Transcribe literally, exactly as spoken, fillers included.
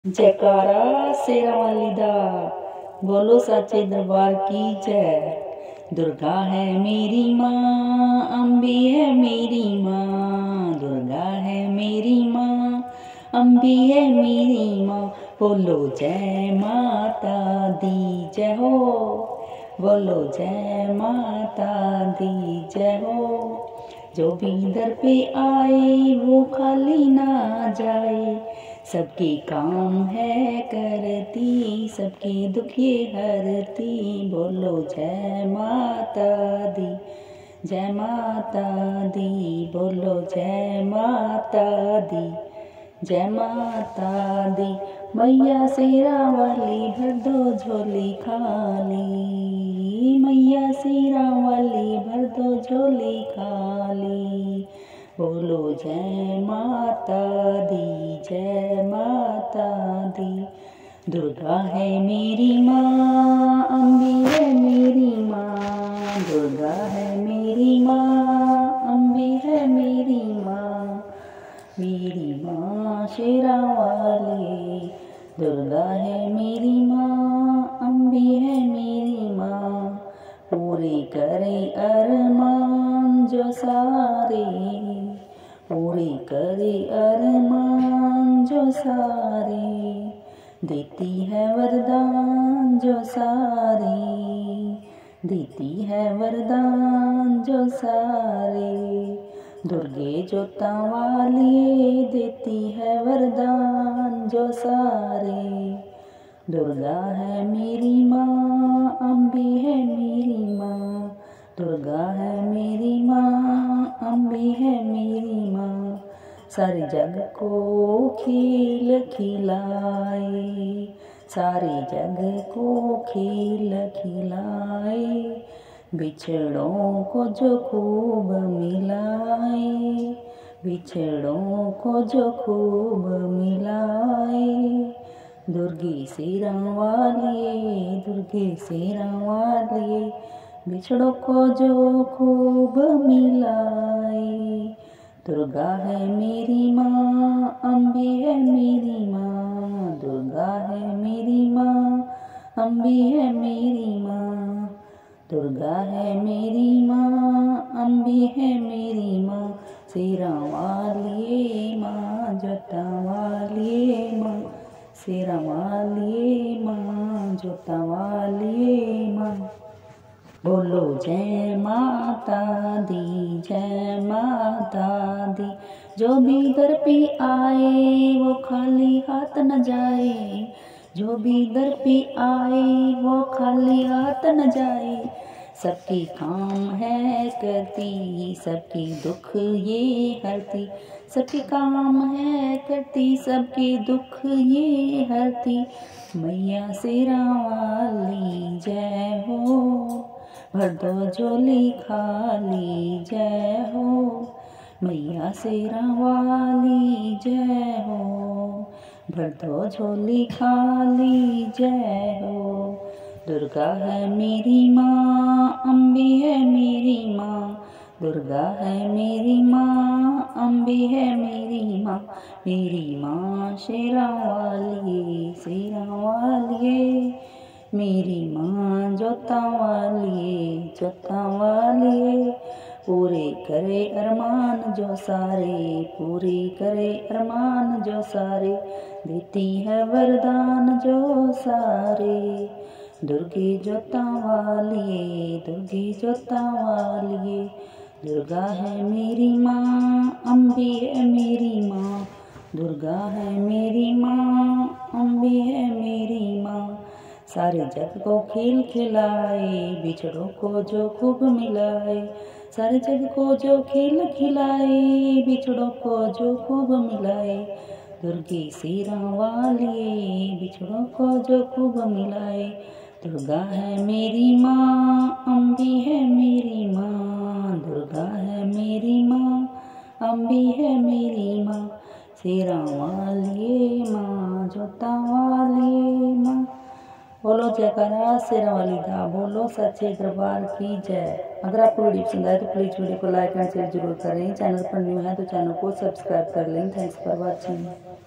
जयकारा शेरा वाली दा, बोलो सच्चे दरबार की जय। दुर्गा है मेरी माँ, अम्बी है मेरी माँ। दुर्गा है मेरी माँ, अम्बी है मेरी माँ। बोलो जय माता दी जय हो, बोलो जय माता दी जय हो। जो भी दर पे आए वो खाली ना जाए, सबके काम है करती, सबके दुख ये हरती। बोलो जय माता दी, जय माता दी। बोलो जय माता दी, जय माता दी। मैया शेरा वाली भर दो झोली खाली, मैया शेरा वाली भर दो झोली खाली। बोलो जय माता दी, जय माता दी। दुर्गा है मेरी माँ, अम्बी है मेरी माँ। दुर्गा है मेरी माँ, अम्बी है मेरी माँ। मेरी माँ शेरा वाली, दुर्गा है मेरी माँ, अम्बी है मेरी माँ। पूरे करे अरमान जो सारे, पूरे करे अरमान जो सारे। देती है वरदान जो सारे, देती है वरदान जो सारे। दुर्गे जोता वाली देती है वरदान जो सारे। दुर्गा है मेरी माँ, अम्बी है मेरी माँ। दुर्गा है मेरी माँ, अम्बी है मेरी माँ। सारे जग को खिल खिलाए, सारे जग को खिल खिलाए। बिछड़ों को जो खूब मिलाए, बिछड़ों को जो खूब मिलाए। दुर्गे शेरा वाली, दुर्गे शेरा वाली। बिछड़ों को जो खूब मिलाए। दुर्गा है मेरी माँ, अम्बी है मेरी माँ। दुर्गा है मेरी माँ, अम्बी है मेरी माँ। दुर्गा है मेरी माँ, अम्बी है मेरी माँ। शेरा वाली माँ, जोता वाली माँ। शेरा वाली माँ, जोता वाली माँ। बोलो जय माता दी, जय माता दी। जो भी दर पे आए वो खाली हाथ न जाए, जो भी दर पे आए वो खाली हाथ न जाए। सबके काम है करती, सबके दुख ये हरती। सबके काम है करती, सबके दुख ये हरती। मैया शेरा वाली जय हो, भर दो झोली खाली जय हो। मैया शेरा वाली जय हो, भर दो झोली खाली जय हो। दुर्गा है मेरी माँ, अम्बी है मेरी माँ। दुर्गा है मेरी माँ, अम्बी है मेरी माँ। मेरी माँ शेरा वाली, शेरा वाली। मेरी माँ जोता वाली, जोता वाली। पूरे करे अरमान जो सारे, पूरे करे अरमान जो सारे। देती है वरदान जो सारे। दुर्गे जोता वाली, दुर्गे जोता वाली। दुर्गा है मेरी माँ, अम्बी है मेरी माँ। दुर्गा है मेरी माँ, अम्बी है मेरी माँ। सारे जग को खेल खिलाए, बिछड़ों को जो खूब मिलाए। सारे जग को जो खेल खिलाए, बिछड़ों को जो खूब मिलाए। दुर्गे शेरा वाली, बिछड़ों को जो खूब मिलाए। दुर्गा है मेरी माँ, अम्बी है मेरी माँ। दुर्गा है मेरी माँ, अम्बी है मेरी माँ। शेरा वाली माँ, जोता वाली माँ। बोलो जयकारा शेरा वाली दा, बोलो सच्चे दरबार की जय। अगर आपको वीडियो पसंद आए तो प्लीज़ वीडियो को लाइक एंड शेयर जरूर करें। चैनल पर न्यू है तो चैनल को सब्सक्राइब कर लें। Thanks for watching.